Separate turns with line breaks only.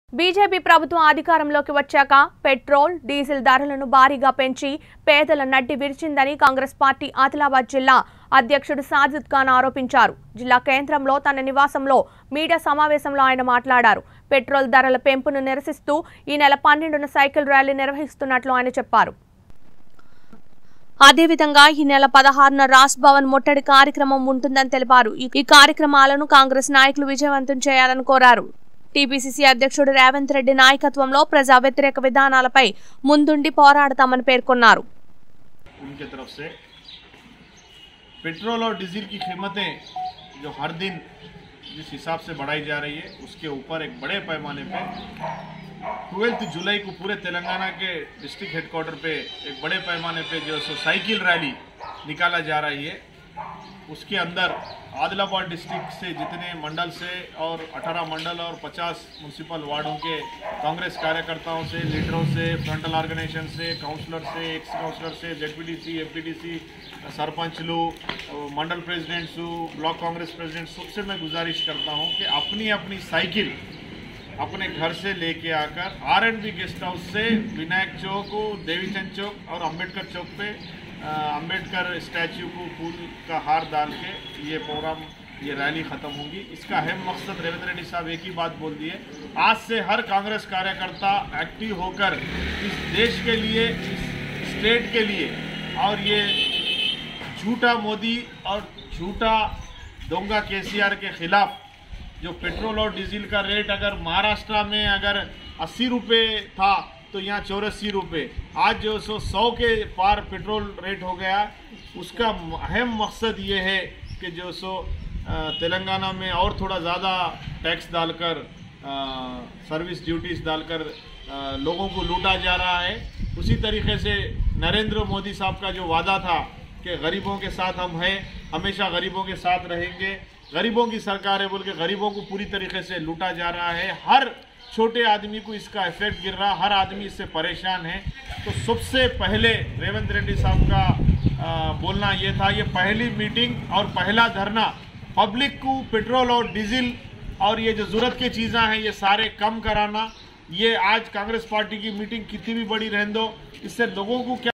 BJP ప్రభుత్వం అధికారంలోకి వచ్చాక పెట్రోల్ డీజిల్ ధరలను భారీగా పెంచి పేదల నడ్డి విరిచిందని కాంగ్రెస్ పార్టీ ఆదిలాబాద్ జిల్లా అధ్యక్షుడు సాజిద్ ఖాన్ ఆరోపించారు. జిల్లా కేంద్రంలో తన నివాసంలో మీడియా సమావేశంలో ఆయన మాట్లాడారు. పెట్రోల్ ధరల పెంపును నిరసిస్తూ ఈ నెల 12న సైకిల్ ర్యాలీ నిర్వహిస్తున్నట్లు ఆయన చెప్పారు. అదేవిధంగా ఈ నెల 16న రాజ్ భవన్ ముట్టడి కార్యక్రమం ఉంటుందని తెలిపారు. ఈ కార్యక్రమాలను కాంగ్రెస్ నాయకులు విజయవంతం చేయాలని కోరారు. టీపీసీసీ అధ్యక్షుడు రేవంత్ రెడ్డి నాయకత్వంలో ప్రజా వ్యతిరేక విధానాలపై ముందుండి పోరాడతామని పేర్కొన్నారు.
पेट्रोल और डीजल की कीमतें जो हर दिन जिस हिसाब से बढ़ाई जा रही है उसके ऊपर एक बड़े पैमाने पे 12 जुलाई को पूरे तेलंगाना के डिस्ट्रिक्ट हेडक्वार्टर पे एक बड़े पैमाने पे जो साइकिल रैली निकाला जा रही है। उसके अंदर आदिलाबाद डिस्ट्रिक्ट से जितने मंडल से और 18 मंडल और 50 म्यूनसिपल वार्डों के कांग्रेस कार्यकर्ताओं से, लीडरों से, फ्रंटल ऑर्गेनाइजेशन से, काउंसलर से, एक्स काउंसलर से, जेडपीटीसी, एमपीटीसी, सरपंच लोग, mandal presidents, block Congress president, सबसे मैं गुजारिश करता हूं कि अपनी अपनी साइकिल अपने घर से लेके आकर R&B गेस्ट हाउस से विनायक चौक, देवीचंद चौक और अंबेडकर चौक पे अंबेडकर स्टैच्यू को फूल का हार डाल के ये प्रोग्राम, ये रैली ख़त्म होगी। इसका अहम मकसद रेवंत रेड्डी साहब एक ही बात बोल दिए, आज से हर कांग्रेस कार्यकर्ता एक्टिव होकर इस देश के लिए, इस स्टेट के लिए, और ये झूठा मोदी और झूठा दोंगा केसीआर के खिलाफ जो पेट्रोल और डीजल का रेट अगर महाराष्ट्र में अगर 80 रुपये था तो यहाँ 84 रुपये, आज जो 100 के पार पेट्रोल रेट हो गया। उसका अहम मकसद ये है कि जो तेलंगाना में और थोड़ा ज़्यादा टैक्स डालकर, सर्विस ड्यूटीज़ डालकर लोगों को लूटा जा रहा है। उसी तरीके से नरेंद्र मोदी साहब का जो वादा था कि गरीबों के साथ हम हैं, हमेशा गरीबों के साथ रहेंगे, गरीबों की सरकार है बोल के गरीबों को पूरी तरीके से लूटा जा रहा है। हर छोटे आदमी को इसका इफेक्ट गिर रहा, हर आदमी इससे परेशान है। तो सबसे पहले रेवंत रेड्डी साहब का बोलना ये था, ये पहली मीटिंग और पहला धरना पब्लिक को पेट्रोल और डीजल और ये जो ज़रूरत की चीज़ें हैं ये सारे कम कराना। ये आज कांग्रेस पार्टी की मीटिंग कितनी भी बड़ी रहने दो, इससे लोगों को क्या